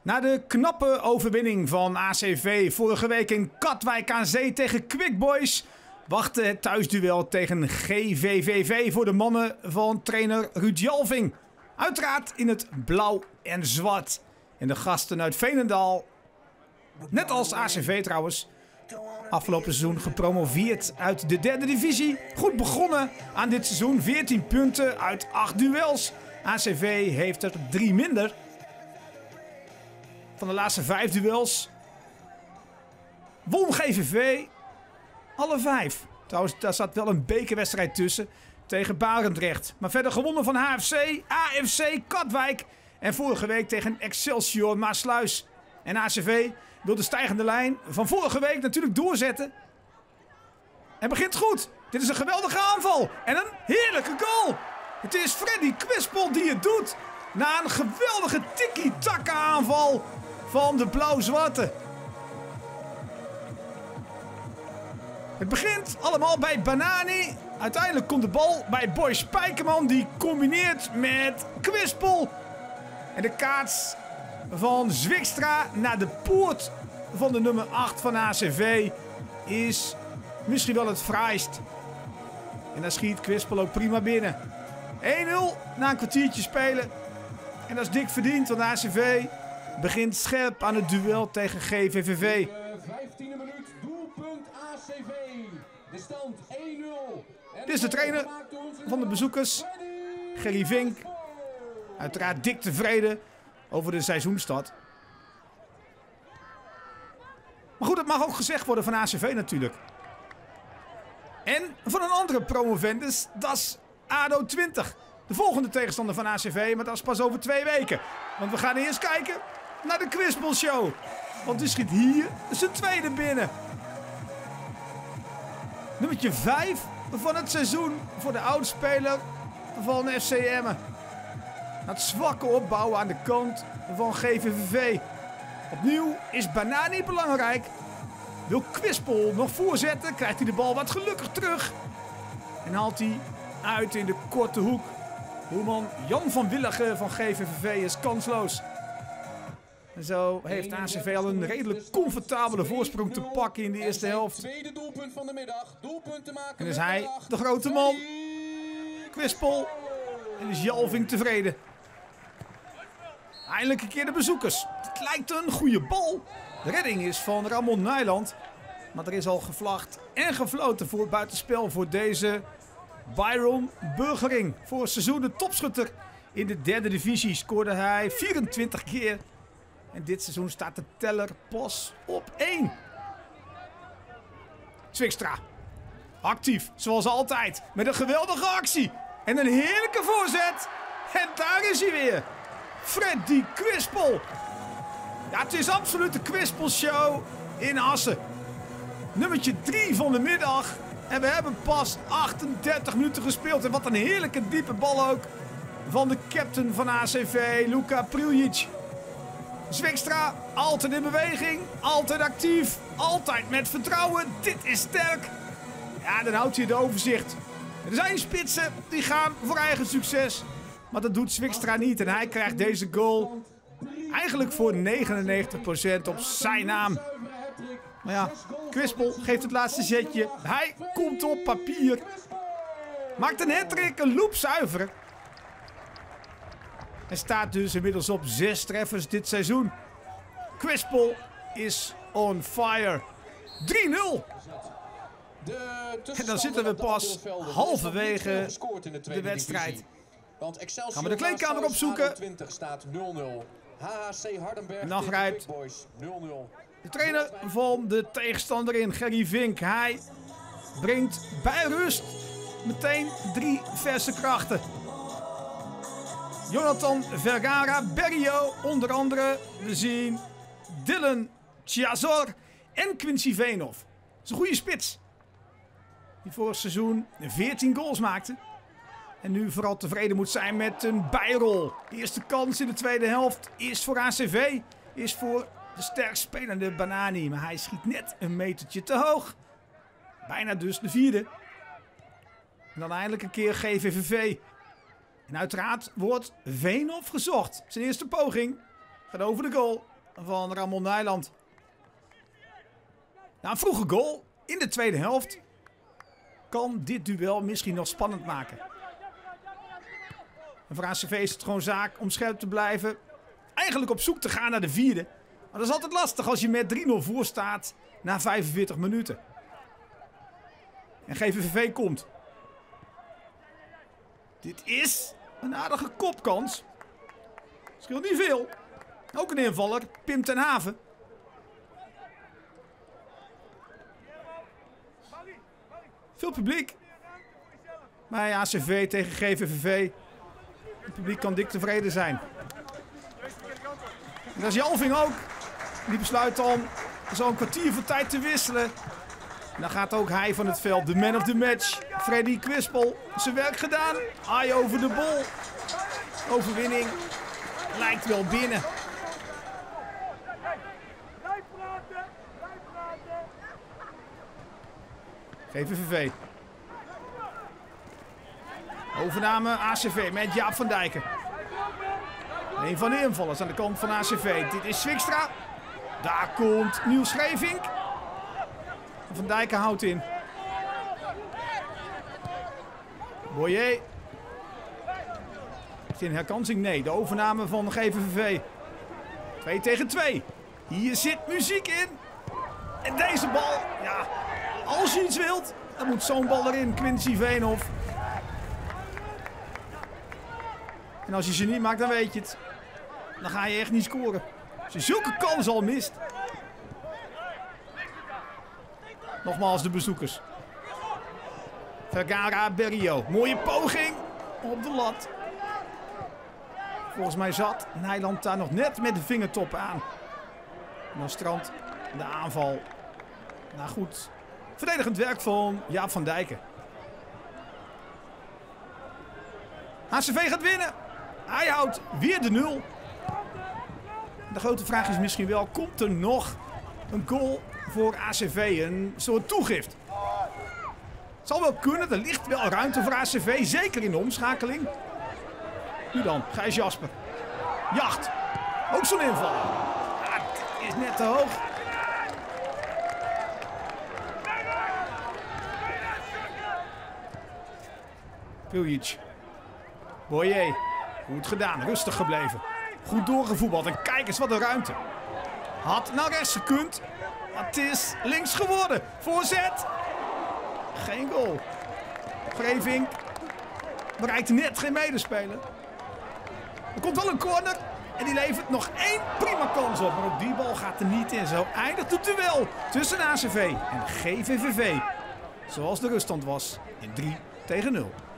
Na de knappe overwinning van ACV vorige week in Katwijk aan Zee tegen Quick Boys wachtte het thuisduel tegen GVVV voor de mannen van trainer Ruud Jalving. Uiteraard in het blauw en zwart. En de gasten uit Veenendaal, net als ACV trouwens, afgelopen seizoen gepromoveerd uit de derde divisie. Goed begonnen aan dit seizoen, 14 punten uit 8 duels. ACV heeft er 3 minder. Van de laatste 5 duels won GVV alle 5. Trouwens, daar zat wel een bekerwedstrijd tussen tegen Barendrecht. Maar verder gewonnen van HFC, AFC Katwijk en vorige week tegen Excelsior Maasluis. En ACV wil de stijgende lijn van vorige week natuurlijk doorzetten. En begint goed. Dit is een geweldige aanval en een heerlijke goal. Het is Freddy Quispel die het doet na een geweldige tiki-taka aanval van de blauw-zwarte. Het begint allemaal bij Banani. Uiteindelijk komt de bal bij Boy Spijkerman. Die combineert met Quispel. En de kaats van Zwikstra naar de poort van de nummer 8 van ACV is misschien wel het fraaist. En daar schiet Quispel ook prima binnen. 1-0 na een kwartiertje spelen. En dat is dik verdiend, want ACV begint scherp aan het duel tegen GVVV. 15e minuut, doelpunt ACV. De stand 1-0. Dit is de trainer van de bezoekers, Gerry Vink. Uiteraard dik tevreden over de seizoenstart. Maar goed, het mag ook gezegd worden van ACV natuurlijk. En van een andere promovendus, dat is ADO 20. De volgende tegenstander van ACV, maar dat is pas over 2 weken. Want we gaan eerst kijken naar de Quispel Show. Want die schiet hier zijn tweede binnen. Nummertje 5 van het seizoen voor de oudspeler van FC Emmen. Het zwakke opbouwen aan de kant van GVVV. Opnieuw is Banani belangrijk. Wil Quispel nog voorzetten, krijgt hij de bal wat gelukkig terug. En haalt hij uit in de korte hoek. Doelman Jan van Willigen van GVVV is kansloos. En zo heeft ACV al een redelijk comfortabele voorsprong te pakken in de eerste helft. Tweede doelpunt van de middag. Doelpunt te maken. En is hij de grote man. Quispel. En is Jalving tevreden. Eindelijk een keer de bezoekers. Het lijkt een goede bal. De redding is van Ramon Nijland. Maar er is al gevlacht en gefloten voor het buitenspel voor deze Byron Burgering. Vorig seizoen de topschutter in de derde divisie scoorde hij 24 keer. En dit seizoen staat de teller pas op 1. Zwikstra. Actief, zoals altijd. Met een geweldige actie. En een heerlijke voorzet. En daar is hij weer. Freddy Quispel. Ja, het is absoluut de Quispel Show in Assen. Nummertje 3 van de middag. En we hebben pas 38 minuten gespeeld. En wat een heerlijke diepe bal ook. Van de captain van ACV, Luka Priljic. Zwikstra, altijd in beweging. Altijd actief. Altijd met vertrouwen. Dit is sterk. Ja, dan houdt hij de overzicht. Er zijn spitsen die gaan voor eigen succes. Maar dat doet Zwikstra niet. En hij krijgt deze goal eigenlijk voor 99% op zijn naam. Maar ja, Quispel geeft het laatste zetje. Hij komt op papier. Maakt een hattrick, een loopzuiver. En staat dus inmiddels op 6 treffers dit seizoen. Quispel is on fire. 3-0. En dan zitten we pas halverwege de wedstrijd. Gaan we de kleedkamer opzoeken. En dan grijpt de trainer van de tegenstander in, Gerry Vink. Hij brengt bij rust meteen 3 verse krachten. Jonathan Vergara, Berrio onder andere. We zien Dylan Chiazor en Quincy Veenhoff. Dat is een goede spits. Die vorig seizoen 14 goals maakte. En nu vooral tevreden moet zijn met een bijrol. De eerste kans in de tweede helft is voor ACV. Is voor de sterk spelende Banani. Maar hij schiet net een metertje te hoog. Bijna dus de 4e. En dan eindelijk een keer GVVV. En uiteraard wordt Veenhoff gezocht. Zijn eerste poging gaat over de goal. van Ramon Nijland. Na een vroege goal in de tweede helft kan dit duel misschien nog spannend maken. En voor ACV is het gewoon zaak om scherp te blijven. Eigenlijk op zoek te gaan naar de vierde. Maar dat is altijd lastig als je met 3-0 voor staat na 45 minuten. En GVVV komt. Dit is een aardige kopkans. Scheelt niet veel. Ook een invaller, Pim ten Haven. Veel publiek. Bij ACV tegen GVVV. Het publiek kan dik tevreden zijn. En dat is Jalving ook. Die besluit dan zo'n kwartier voor tijd te wisselen. En dan gaat ook hij van het veld, de man of the match. Freddy Kwispel, zijn werk gedaan. Eye over de bol. Overwinning lijkt wel binnen. GVVV. Overname ACV met Jaap van Dijken. Een van de invallers aan de kant van ACV. Dit is Zwikstra. Daar komt Niels Schrevink. Van Dijken houdt in. Boyer. Is dit een herkansing? Nee, de overname van GVVV. 2 tegen 2. Hier zit muziek in. En deze bal, ja, als je iets wilt, dan moet zo'n bal erin. Quincy Veenhoff. En als je ze niet maakt, dan weet je het. Dan ga je echt niet scoren. Als je zulke kans al mist. Nogmaals de bezoekers. Vergara Berrio. Mooie poging op de lat. Volgens mij zat Nijland daar nog net met de vingertoppen aan. En dan strandt de aanval. Nou goed. Verdedigend werk van Jaap van Dijken. ACV gaat winnen. Hij houdt weer de 0. De grote vraag is misschien wel, komt er nog een goal voor ACV? Een soort toegift. Het zal wel kunnen, er ligt wel ruimte voor ACV. Zeker in de omschakeling. Nu dan, Gijs Jasper. Jacht. Ook zo'n inval. Ja, het is net te hoog. Piljic. Boyer. Goed gedaan, rustig gebleven. Goed doorgevoetbald en kijk eens wat een ruimte. Had naar rechts gekund. Maar het is links geworden. Voorzet. Geen goal. Grevink bereikt net geen medespeler. Er komt wel een corner. En die levert nog 1 prima kans op. Maar ook die bal gaat er niet in. Zo eindigt het duel tussen ACV en GVVV. Zoals de ruststand was in 3 tegen 0.